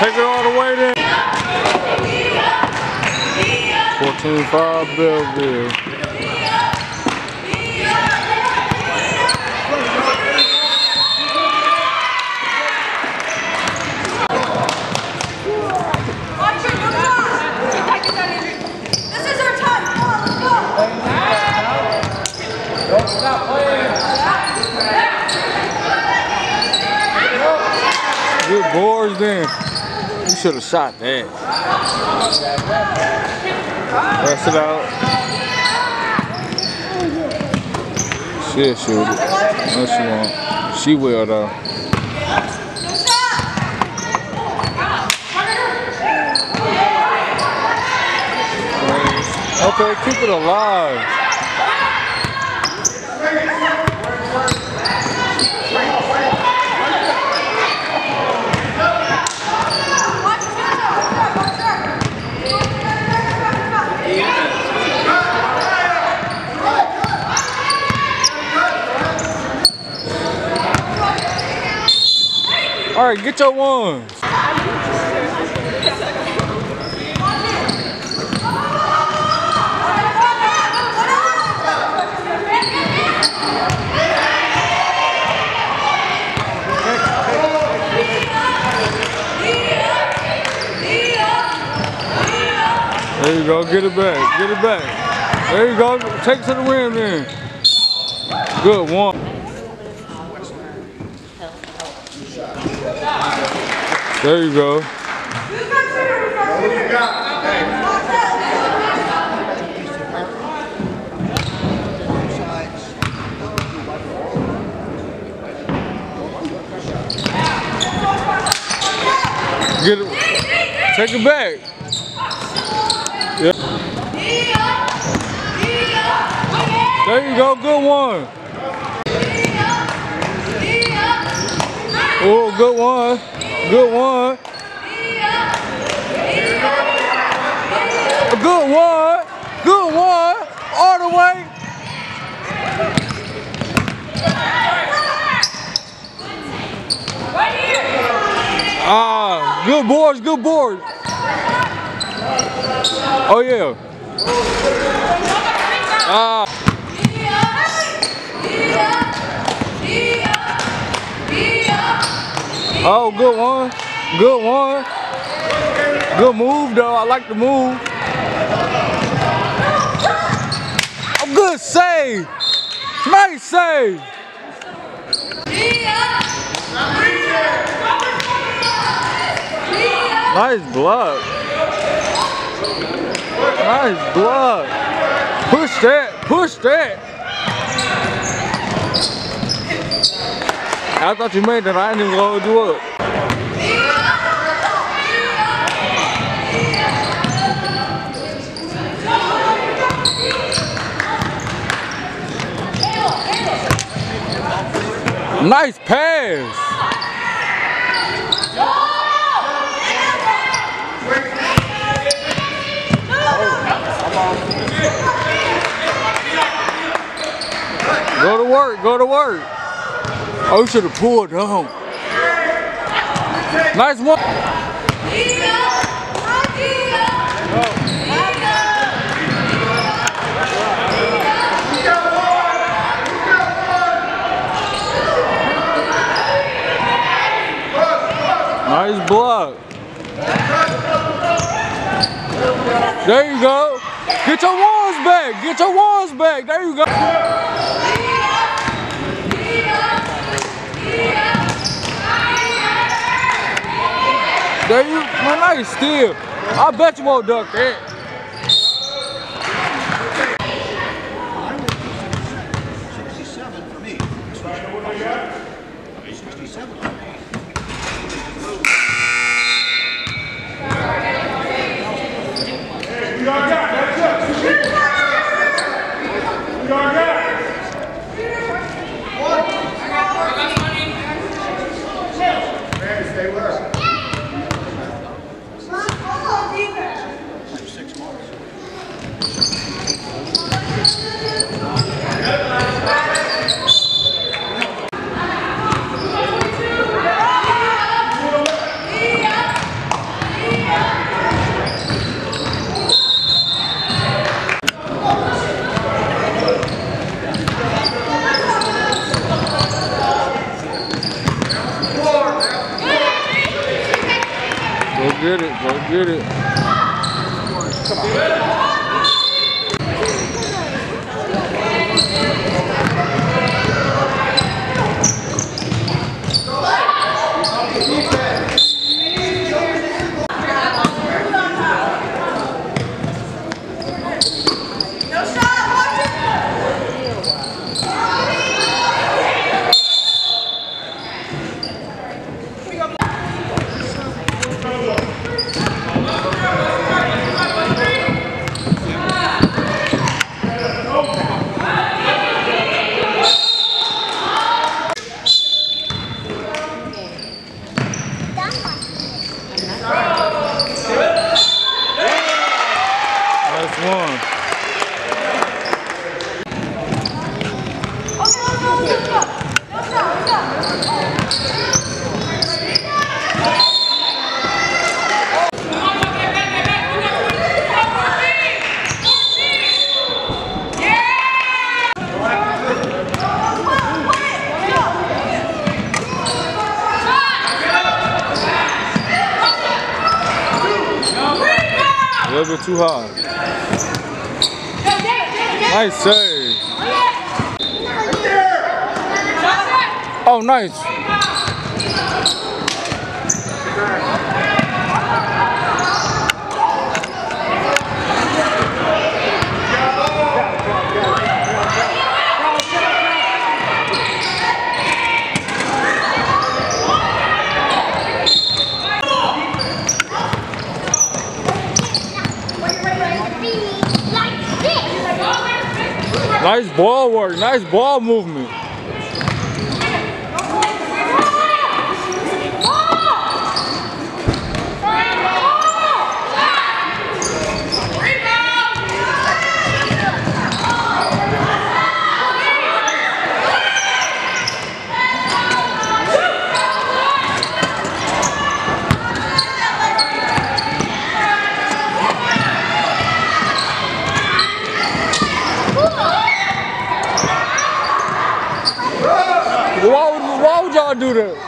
Take it all the way then. 14-5 Belleville. Good boards then. You should have shot that. Press it out. She'll shoot it. No, she won't. She will though. Okay, keep it alive. All right, get your ones. There you go, get it back, get it back. There you go, take it to the rim then. Good one. There you go. Get it. Take it back. Yeah. There you go. Good one. Oh, good one. Good one. A good one. Good one. All the way. Ah, good boards, good boards. Oh yeah. Ah. Oh, good one. Good one. Good move though. I like the move. Oh, good save. Nice save. Nice block. Nice block. Push that. Push that. I thought you made that. I didn't even hold you up. Nice pass. Go to work, go to work. Oh, you should have pulled on. Nice one. Nice block. There you go. Get your ones back. Get your ones back. There you go. There you, man, nice steal. I bet you won't duck that. Go get it. A little bit too high. Nice save. Oh, nice. Nice ball work, nice ball movement. Why would y'all do that?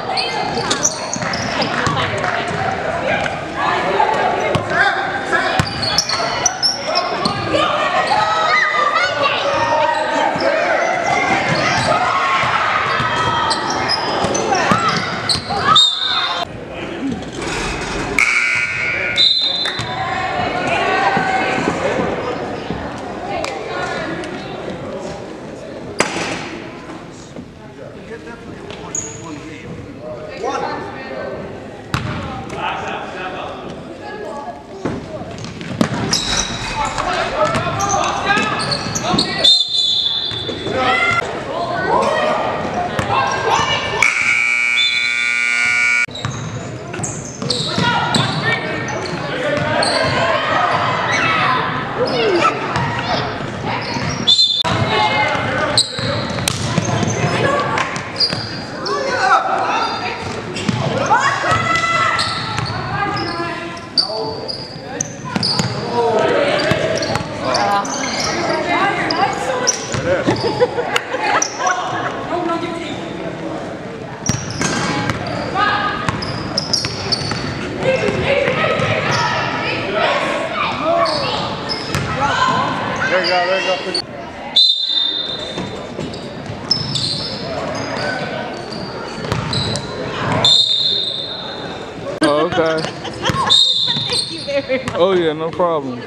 Oh, okay. Thank you very much. Oh yeah, no problem.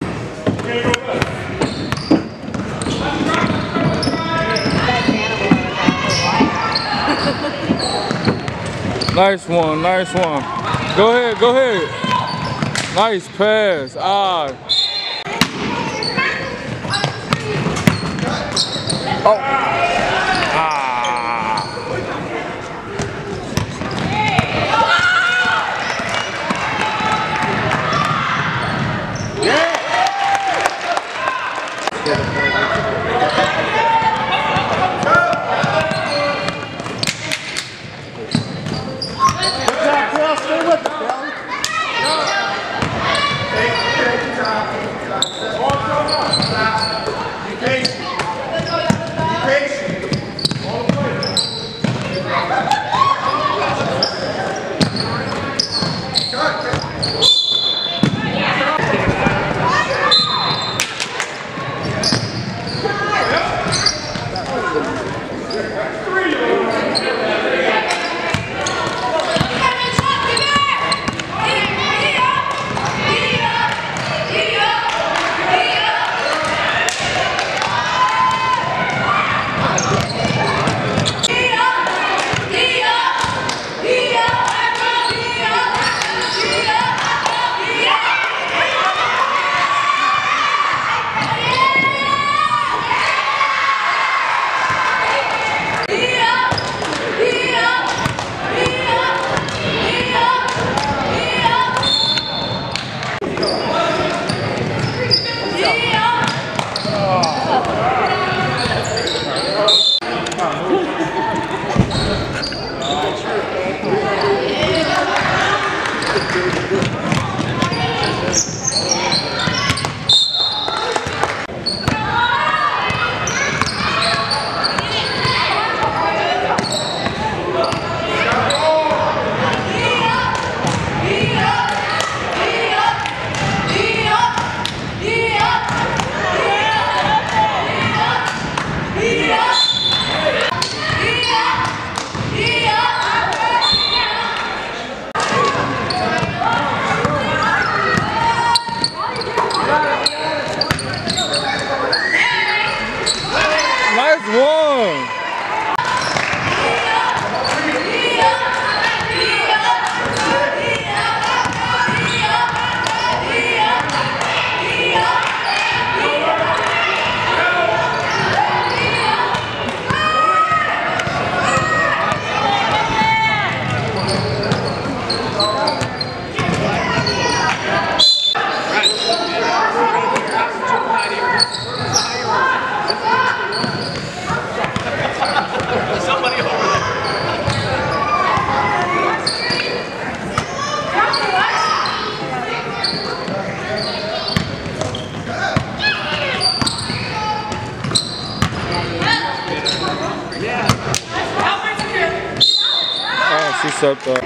Nice one, nice one. Go ahead, go ahead. Nice pass. Ah. Oh. Ah. Yeah. You Somebody over there. Oh, she stepped up.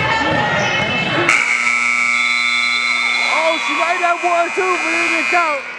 One, two, but it didn't count.